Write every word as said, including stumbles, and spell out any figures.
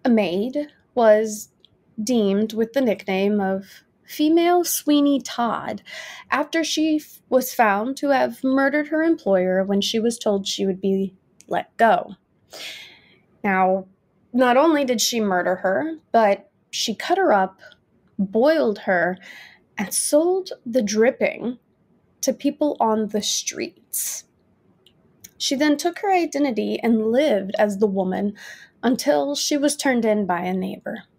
A maid was deemed with the nickname of Female Sweeney Todd after she f- was found to have murdered her employer when she was told she would be let go. Now, not only did she murder her, but she cut her up, boiled her, and sold the dripping to people on the streets. She then took her identity and lived as the woman until she was turned in by a neighbor.